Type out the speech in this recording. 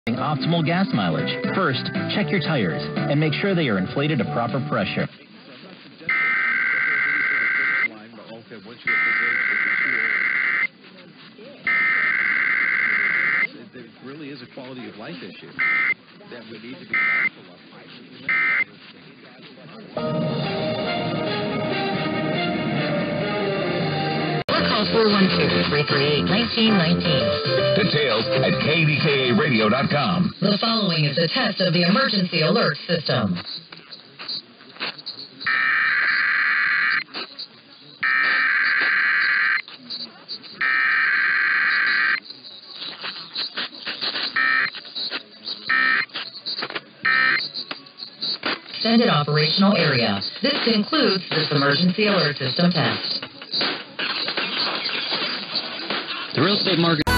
Optimal gas mileage. First, check your tires and make sure they are inflated to proper pressure. It really is a quality of life issue that we need to be mindful of. Call 412-338-1919. Details at kvkaradio.com. The following is a test of the emergency alert system. Extended operational area. This concludes this emergency alert system test. The real estate market